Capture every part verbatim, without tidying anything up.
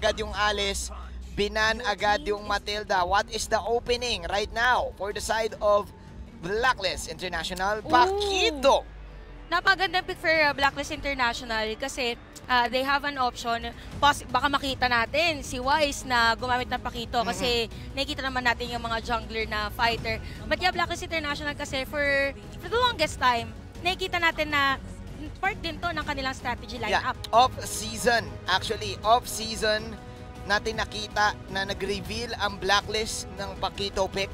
agad yung Alice, binan agad yung Matilda. What is the opening right now for the side of Blacklist International? Pakito! Napagandang pick for uh, Blacklist International kasi uh, they have an option. Pos baka makita natin si Wise na gumamit ng Pakito kasi mm-hmm. nakikita naman natin yung mga jungler na fighter. But yeah, Blacklist International kasi for, for the longest time, nakikita natin na part din to ng kanilang strategy lineup. Yeah, off-season. Actually, off-season natin nakita na nag-reveal ang Blacklist ng Pakito pick.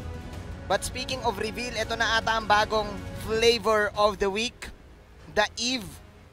But speaking of reveal, ito na ata ang bagong flavor of the week, the Eve,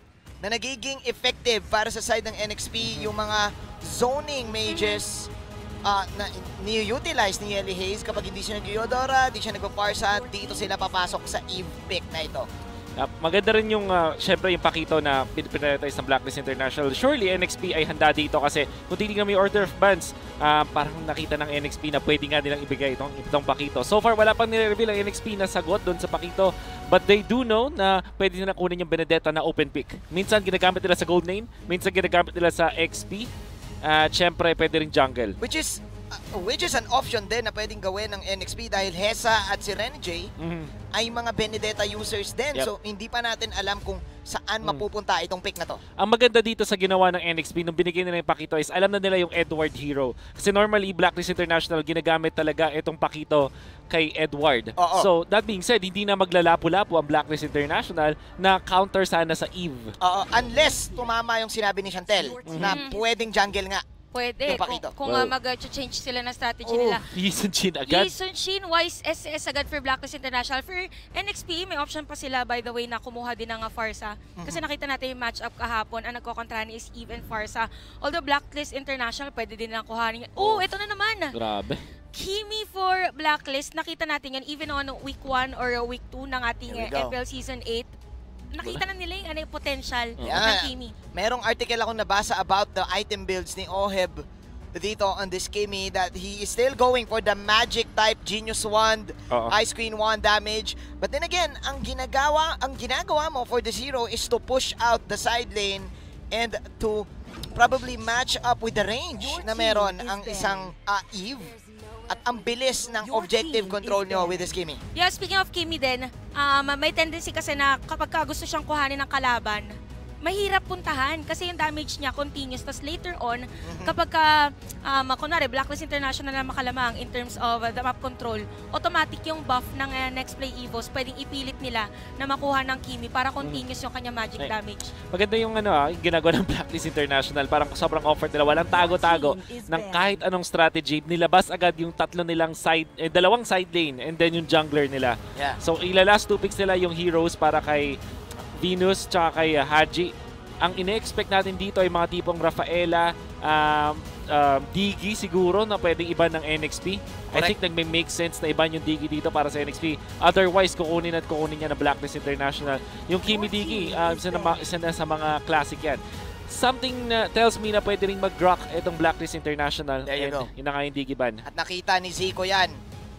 na nagiging effective para sa side ng N X P, yung mga zoning mages uh, na ni-utilize ni Ellie Hayes kapag hindi siya nag-Yodora, hindi siya nag-Parsa, dito sila papasok sa Eve pick na ito. Uh, maganda rin yung, uh, syempre yung Pakito na pin-prioritize ng Blacklist International. Surely, N X P ay handa dito kasi kung titignan mo yung order of bans, uh, parang nakita ng N X P na pwede nga nilang ibigay itong, itong Pakito. So far, wala pang nire-reveal ang N X P na sagot doon sa Pakito. But they do know na pwede nila kunin yung Benedetta na open pick. Minsan ginagamit nila sa gold lane, minsan ginagamit nila sa X P. At uh, syempre, pwede rin jungle. Which is Uh, which is an option din na pwedeng gawin ng N X P dahil Hesa at si Renjay mm-hmm. ay mga Benedetta users din. Yep. So, hindi pa natin alam kung saan mm. mapupunta itong pick na to. Ang maganda dito sa ginawa ng N X P nung binigay nila yung Pakito is alam na nila yung Edward hero. Kasi normally, Blacklist International ginagamit talaga itong Pakito kay Edward. Oo. So, that being said, hindi na maglalapo-lapo ang Blacklist International na counter sana sa Eve. Oo, unless tumama yung sinabi ni Chantel mm-hmm. na pwedeng jungle nga. Pwede, kung, kung wow. uh, mag-change sila ng strategy oh, nila. Lee Sun-shin agad? Lee Sun-shin, Wise S S agad for Blacklist International. For N X P, may option pa sila, by the way, na kumuha din ng uh, Farsa. Mm-hmm. Kasi nakita natin yung match-up kahapon, ang nagkokontra ni is Eve and Farsa. Although Blacklist International, pwede din lang kuhanin. Oh, ito na naman! Grabe. Kimi for Blacklist, nakita natin yan even on week one or week two ng ating uh, F P L Season eight. Nakita na nila yung, ano, yung potential yeah. ng Kimi. Merong article akong nabasa about the item builds ni Oheb dito on this Kimi that he is still going for the magic type Genius Wand, uh-oh. Ice Queen Wand damage. But then again, ang ginagawa, ang ginagawa mo for the zero is to push out the side lane and to probably match up with the range na meron ang isang uh, Eve. At ang bilis ng objective control nyo with this Kimi. Yeah, speaking of Kimi din, um, may tendency kasi na kapag ka gusto siyang kuhanin ng kalaban, mahirap puntahan kasi yung damage niya continuous. Tapos later on, mm-hmm. kapag ka, um, kunwari, Blacklist International na makalamang in terms of uh, the map control, automatic yung buff ng uh, next play Evos, pwedeng ipilit nila na makuha ng Kimi para continuous yung kanya magic Ay. damage. Maganda yung ano, ah, yung ginagawa ng Blacklist International, parang sobrang offer nila, walang tago-tago ng kahit anong strategy, nilabas agad yung tatlo nilang side, eh, dalawang side lane and then yung jungler nila. Yeah. So ilalas two picks nila yung heroes para kay Venus tsaka kay uh, Haji. Ang ine-expect natin dito ay mga tipong Rafaela, um, um, Digi siguro na pwedeng iba ng N X P. Correct. I think nagme-make sense na iban yung Digi dito para sa N X P. Otherwise, kukunin at kukunin niya na Blacklist International. Yung Kimi Digi, uh, isa, na, isa na sa mga classic yan. Something na tells me na pwede rin mag-rock itong Blacklist International. There you go. Yun na nga yung Digi ban. At nakita ni Zico yan.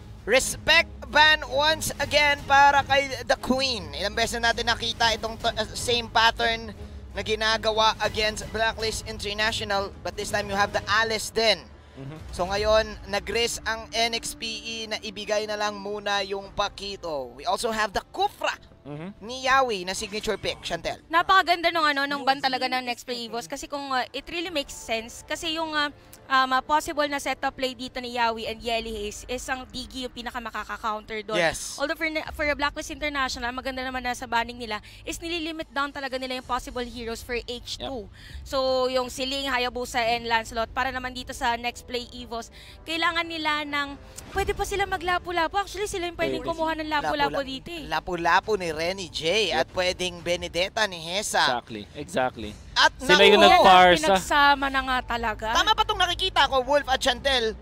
Respect ban once again para kay The Queen. Ilang beses na natin nakita itong uh, same pattern na ginagawa against Blacklist International, but this time you have the Alice din. Mm-hmm. So ngayon, nag-risk ang N X P E na ibigay na lang muna yung Pakito. We also have the Kufra mm-hmm. ni Yawi na signature pick, Chantel. Napakaganda nung ano nung ban talaga ng Next Play Evos kasi kung uh, it really makes sense kasi yung uh, um, uh, possible na setup play dito ni Yawi and Yelly Hayes is ang Digi yung pinaka makaka-counter doon. Yes. Although for, for Blacklist International, maganda naman na sa banning nila is nililimit down talaga nila yung possible heroes for H two. Yep. So yung Siling, Hayabusa and Lancelot para naman dito sa Next Play Evos, kailangan nila ng pwede pa sila maglapo-lapo. Actually sila yung pwedeng kumuha ng lapo-lapo dito eh. Lapo-lapo ni Renny J yep. at pwedeng Benedetta ni Hesa. Exactly, exactly. At sila yung nag-Farsa. Pinagsama na nga talaga. Tama pa itong nakikita ko, Wolf at Chantel.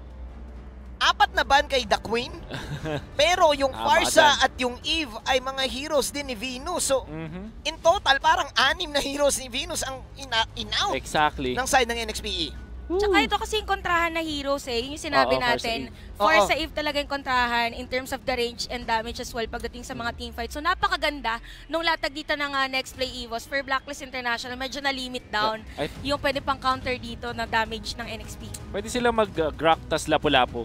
Apat na ban kay The Queen. Pero yung Farsa at yung Eve ay mga heroes din ni Venus. So, mm-hmm. in total, parang anim na heroes ni Venus ang in-out exactly. ng side ng N X P E. Tsaka ito kasi yung kontrahan na heroes eh. Yun yung sinabi Oo, natin. Forza Forza Eve talaga yung kontrahan in terms of the range and damage as well pagdating sa mga teamfights. So napakaganda nung latag dito ng uh, Next Play Evos for Blacklist International. Medyo na-limit down I- yung pwede pang counter dito na damage ng N X P. Pwede silang mag-Grok tas Lapu-Lapu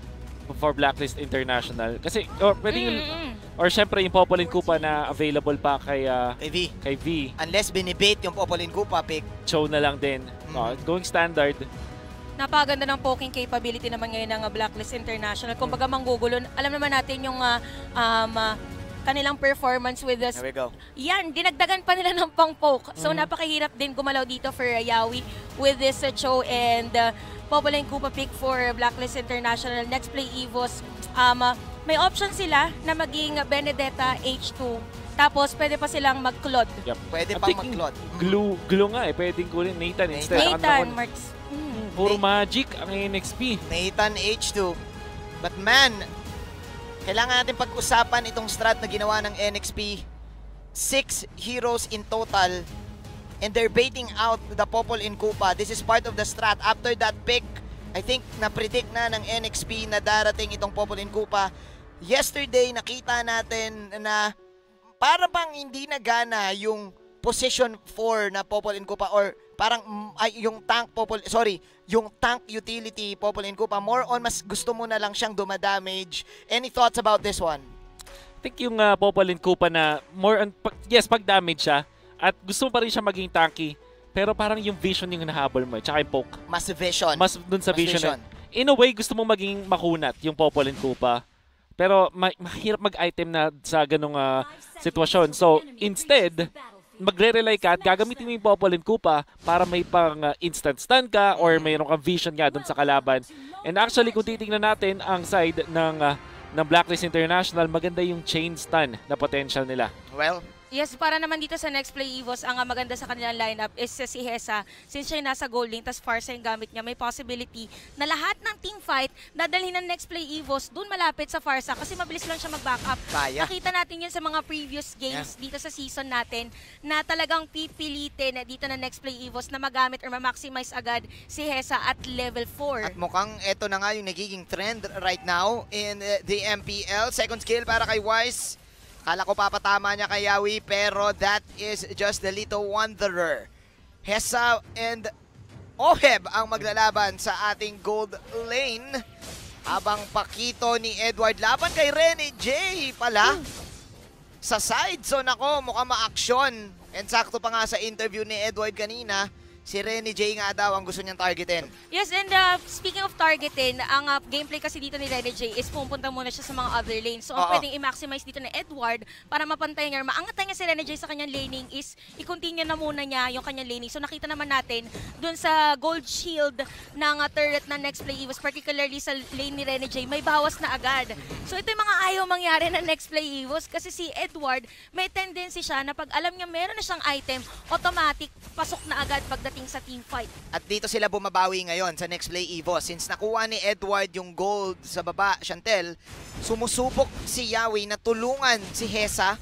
for Blacklist International. Kasi, or pwede yung, Mm-mm. or syempre yung Popolin Kupa na available pa kay, uh, Kay V. kay V. Unless binibait yung Popolin Kupa pick. Show na lang din. Uh, going standard. Napakaganda ng poking capability naman ngayon ng uh, Blacklist International. Kung baga manggugulo, alam naman natin yung uh, um, uh, kanilang performance with us. There we go. Yan, dinagdagan pa nila ng pang-poke. So Mhm. napakahirap din gumalaw dito for uh, Yawi with this uh, Cho and uh, Popolin Kupa pick for Blacklist International. Next Play Evos, um, uh, may option sila na maging Benedetta H two. Tapos pwede pa silang mag-Claude. Yep. Pwede I'm pang thinking mag-Claude. Glue, glue nga eh. Pwedeng kunin Nathan instead. Nathan, Nakanta ko, Marks. Mm. Puro magic ang N X P. Nathan H two. But man, kailangan natin pag-usapan itong strat na ginawa ng N X P. Six heroes in total. And they're baiting out the Popolin Kupa. This is part of the strat. After that pick, I think na-predict na ng N X P na darating itong Popolin Kupa. Yesterday, nakita natin na para bang hindi nagana yung position four na Popolin Kupa or parang mm, ay, yung tank Popol sorry, yung tank utility Popolin Kupa, more on mas gusto mo na lang siyang dumadamage. Any thoughts about this one? I think yung uh, Popolin Kupa na more on, pag, yes, pag damage siya at gusto mo pa rin siya maging tanky, pero parang yung vision yung nahabol mo, tsaka yung poke. Mas vision. Mas dun sa Mas vision. vision. Na, in a way, gusto mong maging makunat yung Popolin Kupa. Pero ma- mahirap mag-item na sa ganung uh, sitwasyon. So, instead, magre-rely ka at gagamitin mo yung Popolin Kupa para may pang uh, instant stun ka or mayroon kang vision nga dun sa kalaban. And actually, kung titingnan natin ang side ng, uh, ng Blacklist International, maganda yung chain stun na potential nila. Well, Yes, para naman dito sa Next Play Evos, ang uh, maganda sa kanilang lineup is uh, si Hesa. Since siya yung nasa gold lane, tas Farsa yung gamit niya, may possibility na lahat ng team fight dadalhin ng Next Play Evos dun malapit sa Farsa kasi mabilis lang siya mag-backup. kaya. Nakita natin yun sa mga previous games dito sa season natin na talagang pipilitin na dito na Next Play Evos na magamit or ma-maximize agad si Hesa at level four. At mukhang eto na nga yung nagiging trend right now in uh, the M P L. Second skill para kay Wise. Kala ko papatama niya kay Yawi, pero that is just the little wanderer. Hesa and Oheb ang maglalaban sa ating gold lane. Habang pakito ni Edward laban kay Rene J pala. Sa side zone ako, mukhang ma-action. And sakto pa nga sa interview ni Edward kanina, si Rene J nga daw ang gusto niyang targetin. Yes, and uh, speaking of targetin, ang uh, gameplay kasi dito ni Rene J is pumunta muna siya sa mga other lanes. So, ang Oo. pwedeng i-maximize dito ni Edward para mapantay niya, maangat niya si Rene J sa kanyang laning is i-continue na muna niya yung kanyang laning. So, nakita naman natin dun sa gold shield ng uh, turret na Next Play Evos, particularly sa lane ni Rene J, may bawas na agad. So, ito yung mga ayaw mangyari na Next Play Evos kasi si Edward, may tendency siya na pag alam niya meron na siyang item, automatic pasok na agad pagdating sa team fight. At dito sila bumabawi ngayon sa Next Play Evo. Since nakuha ni Edward yung gold sa baba, Chantel, sumusubok si Yawi na tulungan si Hesa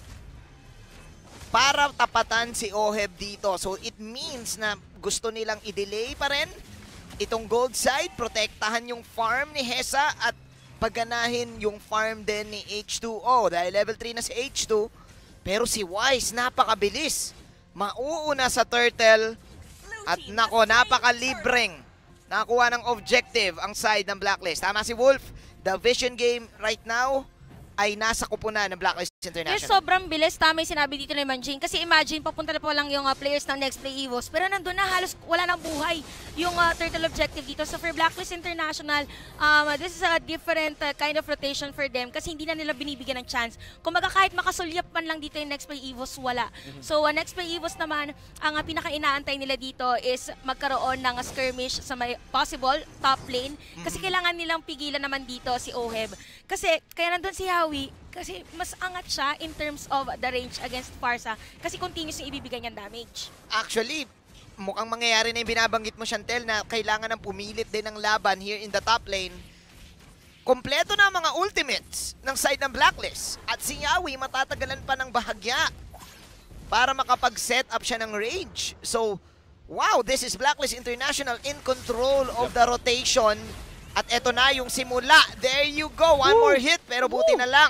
para tapatan si Oheb dito. So it means na gusto nilang i-delay pa rin itong gold side, protektahan yung farm ni Hesa at pagganahin yung farm din ni H two O dahil level three na si H two. Pero si Wise napakabilis. Mauuna sa turtle. At nako, napakalibreng nakakuha ng objective ang side ng Blacklist. Tama si Wolf, the vision game right now ay nasa kupunan ng Blacklist International. Yes, sobrang bilis. Tama yung sinabi dito ni Manjing. Kasi imagine, papunta na pa lang yung uh, players ng Next Play Evos. Pero nandun na, halos wala nang buhay yung uh, turtle objective dito. So for Blacklist International, um, this is a different uh, kind of rotation for them kasi hindi na nila binibigyan ng chance. Kung baga kahit makasulyap man lang dito yung Next Play Evos, wala. Mm-hmm. So uh, Next Play Evos naman, ang uh, pinaka-inaantay nila dito is magkaroon ng uh, skirmish sa may possible top lane. Kasi mm-hmm. kailangan nilang pigilan naman dito si Oheb. Kasi kaya nandun si Yawi, kasi mas angat siya in terms of the range against Farsa kasi continuous yung ibibigay niyang damage. Actually, mukhang mangyayari na yung binabanggit mo, Chantel, na kailangan ng pumilit din ng laban here in the top lane. Kompleto na ang mga ultimates ng side ng Blacklist at si Yawi matatagalan pa ng bahagya para makapag-set up siya ng range. So, Wow, this is Blacklist International in control of the rotation. At eto na yung simula. There you go. One Woo! more hit, pero buti Woo! na lang.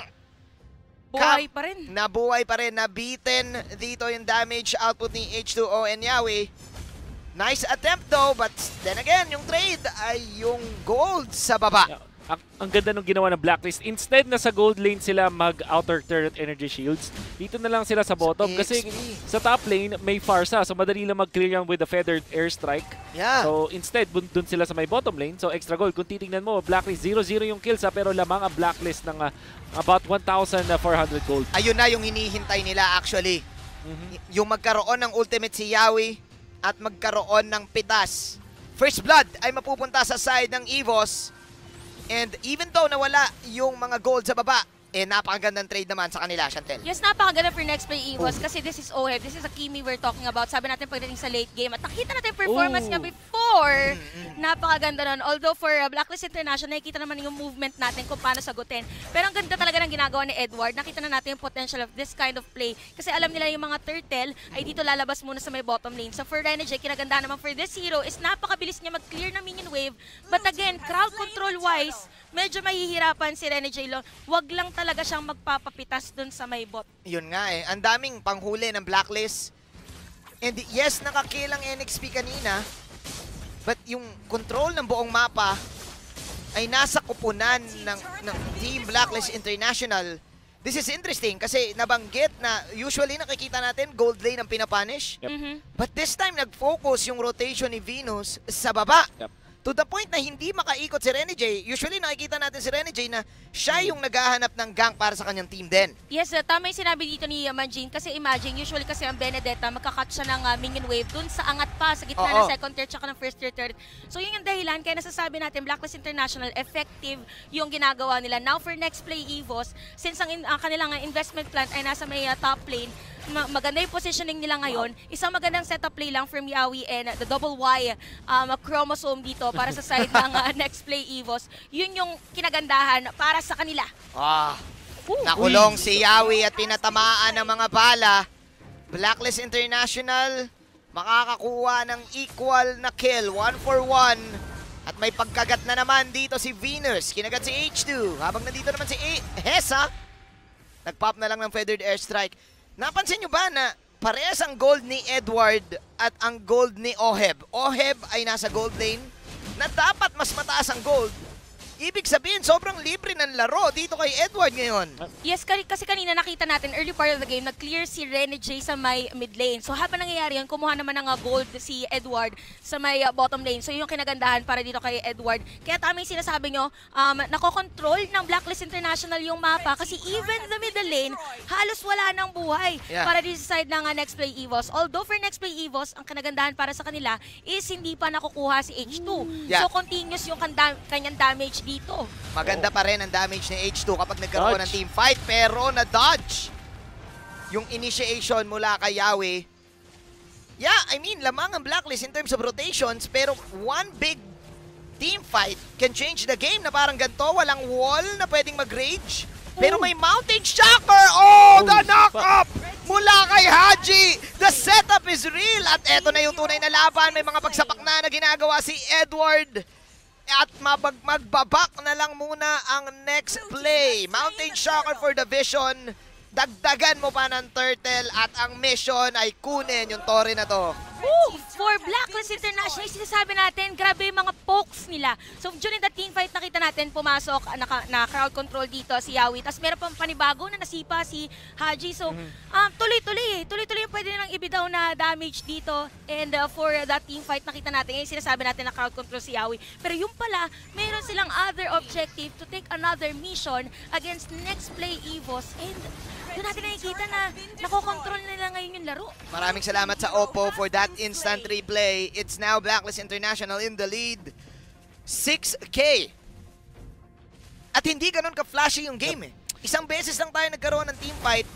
Buhay pa rin. Nabuhay pa rin. Nabeaten dito yung damage output ni H two O and Yawi. Nice attempt though, but then again, yung trade ay yung gold sa baba. Yeah. Ang, ang ganda nung ginawa ng Blacklist. Instead na sa gold lane sila mag-outer turret energy shields, dito na lang sila sa bottom. Sa Kasi X P. sa top lane, may Farsa. So madali lang mag-clear yan with the feathered airstrike. Yeah. So instead, bun- dun sila sa may bottom lane. So extra gold. Kung titingnan mo, Blacklist zero zero yung kills ha, pero lamang ang Blacklist ng uh, about one thousand four hundred gold. Ayun na yung hinihintay nila actually. Mhm. Yung magkaroon ng ultimate si Yawi at magkaroon ng pitas. First blood ay mapupunta sa side ng EVOS. And even though nawala yung mga gold sa baba, eh napakagandang trade naman sa kanila, Chantel. Yes, napakaganda for next play EVOS kasi this is O H E B. This is a Kimi we're talking about. Sabi natin pagdating sa late game at nakita natin yung performance Ooh. niya before. Mm-mm. Napakaganda nun. Although for uh, Blacklist International, nakikita naman yung movement natin kung paano sagutin. Pero ang ganda talaga ng ginagawa ni Edward. Nakita na natin yung potential of this kind of play. Kasi alam nila yung mga turtle ay dito lalabas muna sa may bottom lane. So for Renegade, kinaganda naman for this hero is napakabilis niya mag-clear ng minion wave. But again, crowd control-wise, medyo mahihirapan si Renegade. Wag lang talaga siyang magpapapitas dun sa may bot. Yun nga eh, ang daming panghuli ng Blacklist. And yes, nakakilang N X P kanina. But yung control ng buong mapa ay nasa kupunan ng, ng Team Blacklist International. This is interesting kasi nabanggit na usually nakikita natin gold lane ang pinapunish. Yep. Mhm. But this time nag-focus yung rotation ni Venus sa baba. Yep. To the point na hindi makaikot si Renegade. Usually nakikita natin si Renegade na siya yung naghahanap ng gank para sa kanyang team din. Yes, uh, tama yung sinabi dito ni uh, Manjin. Kasi imagine, usually kasi ang Benedetta, magkakat siya ng uh, minion wave dun sa angat pa, sa gitna Oo. ng second tier tsaka ng first tier third. So yun yung dahilan, kaya nasasabi natin, Blacklist International, effective yung ginagawa nila. Now for next play EVOS, since ang, in, ang kanilang uh, investment plan ay nasa may uh, top lane, ma maganda yung positioning nila ngayon. Isang magandang setup play lang from Yawi and uh, the double Y um, chromosome dito para sa side ng uh, next play EVOS. Yun yung kinagandahan para sa kanila. Ah, nakulong si Yawi at pinatamaan ng mga bala. Blacklist International makakakuha ng equal na kill, one for one. At may pagkagat na naman dito si Venus. Kinagat si H two. Habang nandito naman si A Hesa, nagpop na lang ng feathered airstrike. Napansin nyo ba na parehas ang gold ni Edward at ang gold ni O H E B? O H E B ay nasa gold lane na dapat mas mataas ang gold. Ibig sabihin, sobrang libre ng laro dito kay Edward ngayon. Yes, kasi kasi kanina nakita natin early part of the game, nag-clear si Renegade sa may mid lane. So habang nangyayari yun, kumuha naman ng uh, gold si Edward sa may uh, bottom lane. So yun yung kinagandahan para dito kay Edward. Kaya tama yung sinasabi nyo, um, nakokontrol ng Blacklist International yung mapa kasi even the middle lane, halos wala ng buhay Yeah. para dito sa side ng uh, next play EVOS. Although for next play EVOS, ang kinagandahan para sa kanila is hindi pa nakukuha si H two. Yeah. So continuous yung kanda- kanyang damage dito. Maganda pa rin ang damage ni H two kapag nagkaroon ng Dodge. team fight, pero na-dodge yung initiation mula kay Yawi. Yeah, I mean, lamang ang Blacklist in terms of rotations, pero one big team fight can change the game na parang ganito, walang wall na pwedeng mag-rage. Pero may mountain shocker! Oh, the knock-up mula kay Haji! The setup is real! At eto na yung tunay na laban. May mga pagsapak na na ginagawa si Edward. At mabag magbabak na lang muna ang next play. Mountain Shocker for the Vision. Dagdagan mo pa ng Turtle at ang mission ay kunin yung Torre na to. Woo! For Blacklist International, sinasabi natin, grabe yung mga pokes nila. So during the team fight, nakita natin pumasok, naka, na crowd control dito si Yawi. Tapos meron pang panibago na nasipa si Haji. So um, tuloy-tuloy eh. Tuloy-tuloy yung pwede nilang ibidaw na damage dito. And uh, for that team fight, nakita natin, yung sinasabi natin na crowd control si Yawi. Pero yung pala, meron silang other objective to take another mission against next play EVOS. And doon natin nakikita na nakokontrol nila ngayon yung laro. Maraming salamat sa Oppo for that instant replay. It's now Blacklist International in the lead. six K. At hindi ganun ka-flashy yung game eh. Isang beses lang tayo nagkaroon ng team fight.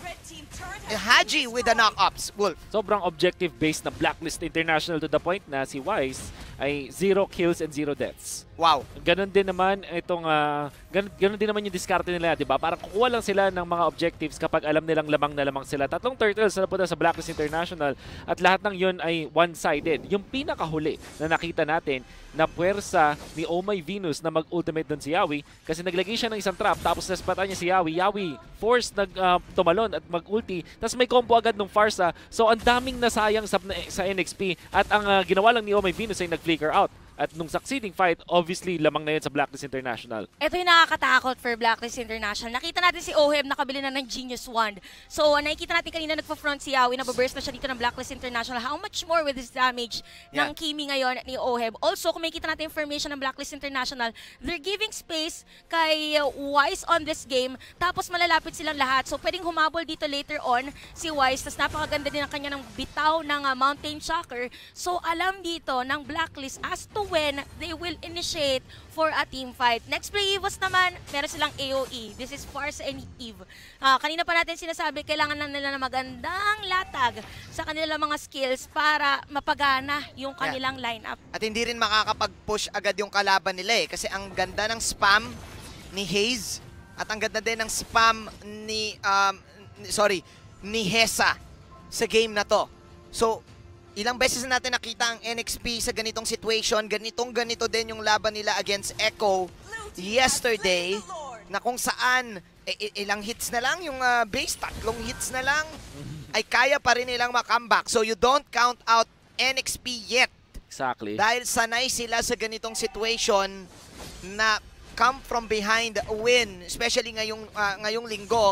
Haji with the knock-ups. Wolf. Sobrang objective-based na Blacklist International to the point na si Wise ay zero kills and zero deaths. Wow. Ganon din naman itong uh, ganon, ganon din naman yung diskarte nila, 'di ba? Parang kukuha lang sila ng mga objectives kapag alam nilang lamang na lamang sila. Tatlong turtles na napunta sa Blacklist International at lahat ng 'yon ay one-sided. Yung pinakahuli na nakita natin na puwersa ni Oh My Venus na mag-ultimate doon si Yawi kasi naglagay siya ng isang trap tapos naspatan niya si Yawi. Yawi forced nag uh, tumalon at mag-ulti tapos may combo agad ng Pharsa. So ang daming nasayang sa, sa N X P at ang uh, ginawa lang ni Oh My Venus ay nag-flicker out. At nung succeeding fight, obviously, lamang na yun sa Blacklist International. Ito yung nakakatakot for Blacklist International. Nakita natin si Oheb nakabili na ng Genius Wand. So, uh, nakikita natin kanina nagpa-front si Yawi, nababurst na siya dito ng Blacklist International. How much more with this damage Yeah. ng Kimi ngayon ni Oheb? Also, kung makikita natin information ng Blacklist International, they're giving space kay Wise on this game. Tapos malalapit silang lahat. So, pwedeng humabol dito later on si Wise. Tapos napakaganda din ang kanya ng bitaw ng uh, Mountain Shocker. So, alam dito ng Blacklist as to when they will initiate for a team fight. Next play EVOS naman, meron silang A O E. This is Pharsa and Eve. Uh, kanina pa natin sinasabi, kailangan lang nila ng magandang latag sa kanilang mga skills para mapagana yung kanilang yeah. lineup. At hindi rin makakapag-push agad yung kalaban nila eh. Kasi ang ganda ng spam ni Haze at ang ganda din ng spam ni, um, sorry, ni Hesa sa game na to. So, ilang beses na natin nakita ang N X P sa ganitong situation, ganitong ganito din yung laban nila against Echo yesterday, na kung saan eh, ilang hits na lang yung uh, base, tatlong hits na lang, ay kaya pa rin nilang makambak. So you don't count out N X P yet. Exactly. Dahil sanay sila sa ganitong situation na come from behind win, especially ngayong, uh, ngayong linggo.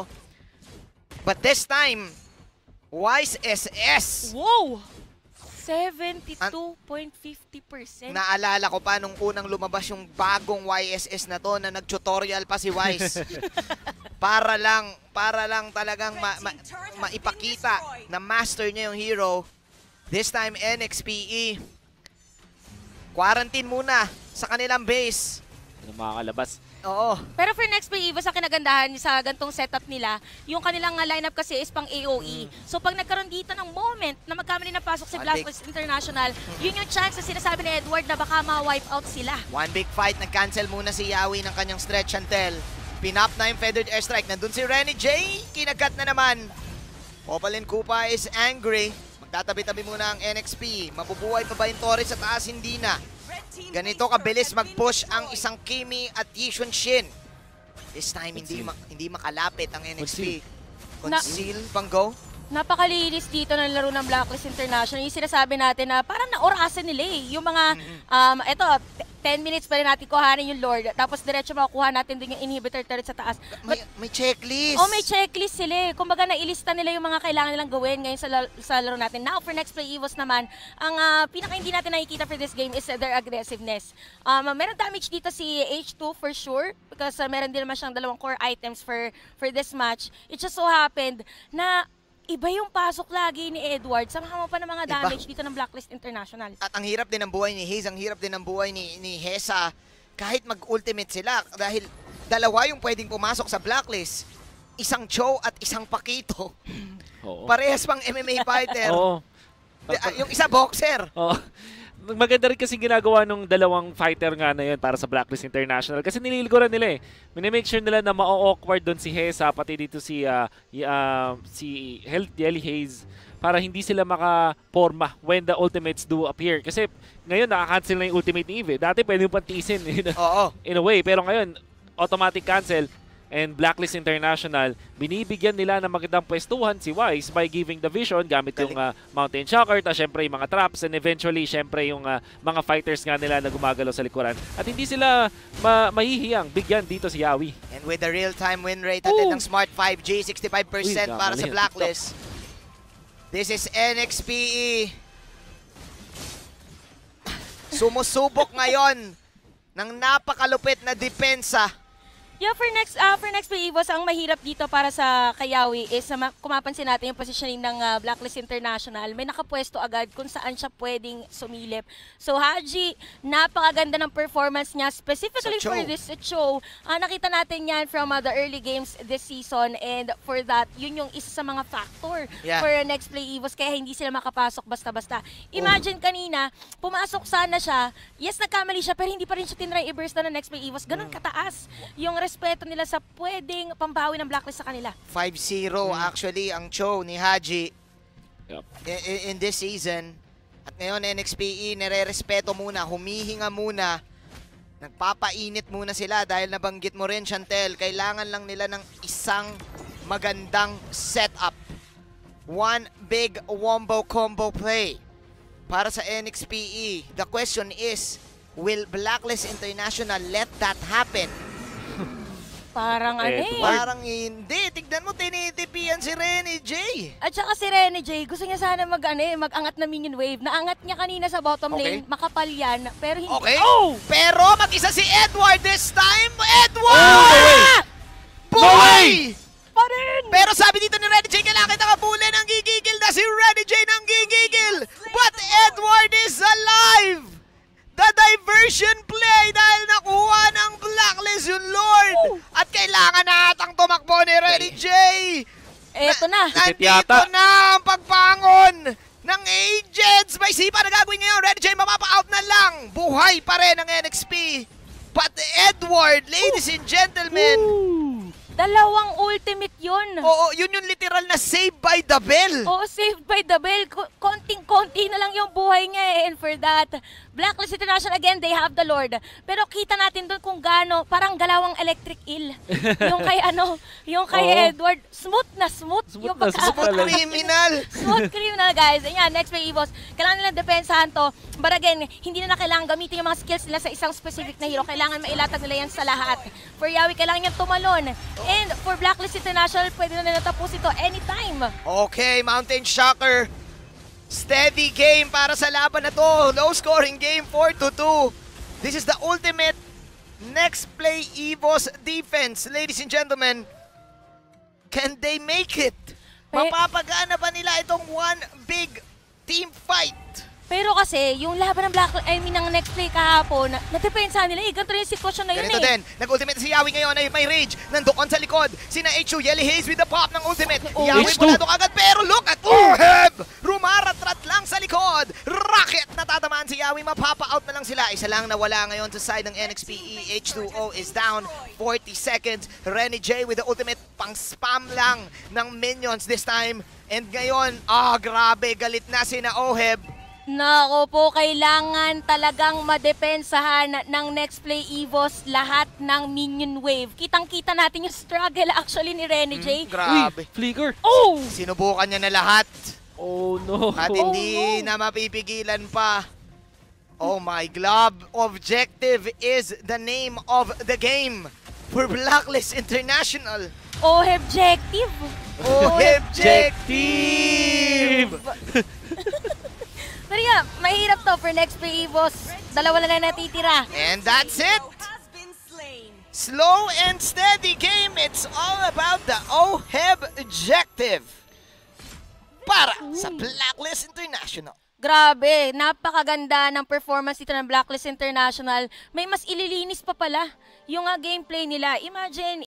But this time, Wise S S. Wow! seventy-two point five zero percent. Naalala ko pa nung unang lumabas yung bagong Y S S na to na nag-tutorial pa si Wise. para lang, para lang talagang ma ma maipakita na master niya yung hero. This time N X P E. Quarantine muna sa kanilang base. Yung makakalabas. Oo. Pero for next play EVOS, sa kinagandahan sa gantong setup nila, yung kanilang uh, lineup kasi is pang A O E. Mm. So pag nagkaroon dito ng moment na magkamali na pasok si Blacklist International, mm. yun yung chance na sinasabi ni Edward na baka ma-wipe out sila. One big fight, nag-cancel muna si Yawi ng kanyang stretch until pinap na yung feathered airstrike. Nandun si Renny J, kinagat na naman. Popalin Kupa is angry. Magtatabi-tabi muna ang N X P. Mabubuhay pa ba yung Torres sa taas? Hindi na. Ganito kabilis mag-push ang isang Kimi at Yishun Shin. This time, hindi ma hindi makalapit ang N X P. Conceal, bang go? Napakalinis dito ng laro ng Blacklist International. Yung sinasabi natin na parang naorasan nila eh. Yung mga, um, eto, ten minutes pa rin natin kuhanin yung Lord. Tapos diretso makukuha natin din yung inhibitor turret sa taas. But, may, may checklist. Oh, may checklist sila eh. Kumbaga nailista nila yung mga kailangan nilang gawin ngayon sa, sa laro natin. Now, for next play EVOS naman, ang uh, pinaka hindi natin nakikita for this game is uh, their aggressiveness. Um, meron damage dito si H two for sure because uh, meron din naman siyang dalawang core items for, for this match. It just so happened na iba yung pasok lagi ni Edward. Samahan mo pa ng mga damage iba dito ng Blacklist International. At ang hirap din ng buhay ni Haze, ang hirap din ng buhay ni, ni Hesa kahit mag-ultimate sila. Dahil dalawa yung pwedeng pumasok sa Blacklist. Isang Cho at isang Pakito. Oo. Parehas pang M M A fighter. Oo. Yung isa boxer. Oo. Maganda rin kasi ginagawa nung dalawang fighter nga na yun para sa Blacklist International kasi nililiguran nila eh. Minimake sure nila na ma-awkward doon si Hesa pati dito si uh, uh, si Health Jelly Haze para hindi sila makaporma when the ultimates do appear. Kasi ngayon nakaka-cancel na yung ultimate ni Eve. Dati pwede yung pantisin in a, Oo. in a way. Pero ngayon, automatic cancel. And Blacklist International, binibigyan nila ng magandang pwestuhan si Wise by giving the vision gamit yung uh, Mountain Shocker, ta syempre yung mga traps, and eventually syempre yung uh, mga fighters nga nila na gumagalaw sa likuran. At hindi sila ma mahihiyang bigyan dito si Yawi. And with the real-time win rate natin ng Smart five G, sixty-five percent Uy, para sa Blacklist. This is N X P E. Sumusubok ngayon ng napakalupit na depensa Yeah, for next uh, for next play, Evos, ang mahirap dito para sa Kayawi is na kung mapansin natin yung positioning ng uh, Blacklist International, may nakapwesto agad kung saan siya pwedeng sumilip. So Haji, napakaganda ng performance niya specifically Sa for Cho. this show. Uh, nakita natin yan from uh, the early games this season, and for that, yun yung isa sa mga factor Yeah. for next play, Evos, kaya hindi sila makapasok basta-basta. Imagine kanina, pumasok sana siya, yes, nagkamali siya, pero hindi pa rin siya tinry i-burst na ng next play, Evos. Ganun kataas yung respeto nila sa pwedeng pambawi ng Blacklist sa kanila. five zero actually ang Cho ni Haji Yup. in, in, in this season. At ngayon N X P E nire-respeto muna, humihinga muna. Nagpapainit muna sila dahil nabanggit mo rin, Chantel, kailangan lang nila ng isang magandang setup. One big wombo combo play para sa N X P E. The question is, will Blacklist International let that happen? Parang ano eh. Edward. Parang hindi. Tignan mo, tinitipian si Renny J. At saka si Rene J, gusto niya sana mag, ano, eh, mag-angat na minion wave. Naangat niya kanina sa bottom Okay. lane, makapal yan, pero hindi. Okay. Oh! Pero mag-isa si Edward this time. Edward! Oh, no way! Boy! No way! Pa rin! Pero sabi dito ni Renny J, kailangan kita kabulin. Ang gigigil na si Renny J ng gigigil. But Edward is alive! The diversion play dahil nakuha ng Blacklist yung Lord. At kailangan na atang tumakbo ni Renny J. Eto na. Tikit Nandito yata. na ang pagbangon ng Agents. May sipa na gagawin ngayon. Renny J mapapa-out na lang. Buhay pa rin ang N X P. But Edward, ladies and gentlemen, Dalawang ultimate yun. oo, yun yung literal na save by the bell. Oo, saved by the bell. Ko- Konting-konti na lang yung buhay niya eh. And for that, Blacklist International, again, they have the Lord. Pero kita natin doon kung gaano, parang galawang electric eel. yung kay ano, yung kay Oo. Edward, smooth na smooth. Smooth yung na pagka- smooth talaga. Criminal. Smooth criminal, guys. Ayan, next play, Evos. Kailangan nilang depensahan to. But again, hindi na na kailangan gamitin yung mga skills nila sa isang specific na hero. Kailangan mailatag nila yan sa lahat. For Yawi, kailangan niyang tumalon. And for Blacklist International, pwede na nila tapusin ito anytime. Okay, Mountain Shocker. Steady game para sa laban na to. Low scoring game, four to two. This is the ultimate next play Evos defense. Ladies and gentlemen, can they make it? Pe- Mapapagana ba nila itong one big team fight? Pero kasi, yung laban ng Black, I mean, ng next play kahapon, nadepensahan nila eh. Ganito rin yung sitwasyon na yun Ganito eh. din, nag-ultimate si Yawi ngayon ay may rage. Nandoon sa likod, sina H two, Yelly Haze with the pop ng ultimate. Oh, Yawi H two. mula doon agad, pero look at Oheb! Rumaratrat lang sa likod. Rocket! Natatamaan si Yawi, mapapa-out na lang sila. Isa lang nawala ngayon sa side ng N X P E. H two O is down, forty seconds. Renny J with the ultimate, pang-spam lang ng minions this time. And ngayon, ah, grabe, galit na sina Oheb. Nako po, kailangan talagang madepensahan ng next play Evos lahat ng minion wave. Kitang-kita natin yung struggle actually ni Renny J. Hmm, grabe. Uy, Flicker. Oh! Sinubukan niya na lahat. Oh no. At Oh, hindi no. na mapipigilan pa. Oh my globe. Objective is the name of the game for Blacklist International. Oh, objective! Objective! Pero yeah, mahirap to for next play Evos. Dalawa na lang natitira. And that's it. Slow and steady game. It's all about the O H E B objective para sa Blacklist International. Grabe, napakaganda ng performance dito ng Blacklist International. May mas ililinis pa pala yung uh, gameplay nila. Imagine,